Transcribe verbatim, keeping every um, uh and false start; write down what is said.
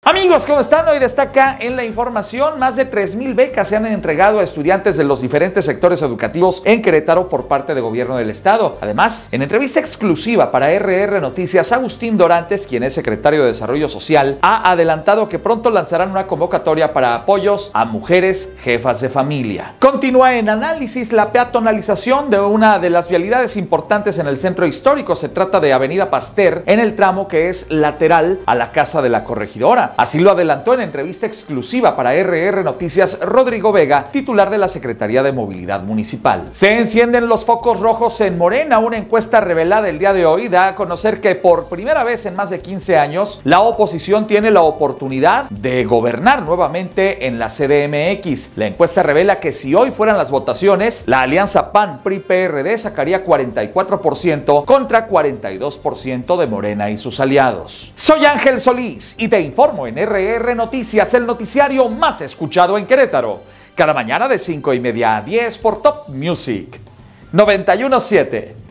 Amigos, ¿cómo están? Hoy destaca en la información, más de tres mil becas se han entregado a estudiantes de los diferentes sectores educativos en Querétaro por parte del gobierno del estado. Además, en entrevista exclusiva para R R Noticias, Agustín Dorantes, quien es secretario de Desarrollo Social, ha adelantado que pronto lanzarán una convocatoria para apoyos a mujeres jefas de familia. Continúa en análisis la peatonalización de una de las vialidades importantes en el centro histórico. Se trata de Avenida Pasteur, en el tramo que es lateral a la Casa de la Corregidora. Así lo adelantó en entrevista exclusiva para R R Noticias Rodrigo Vega, titular de la Secretaría de Movilidad Municipal. Se encienden los focos rojos en Morena. Una encuesta revelada el día de hoy da a conocer que por primera vez en más de quince años, la oposición tiene la oportunidad de gobernar nuevamente en la C D M X. La encuesta revela que si hoy fueran las votaciones, la alianza P A N P R I P R D sacaría cuarenta y cuatro por ciento contra cuarenta y dos por ciento de Morena y sus aliados. Soy Ángel Solís y te informo en R R Noticias, el noticiario más escuchado en Querétaro. Cada mañana de cinco y media a diez por Top Music noventa y uno punto siete.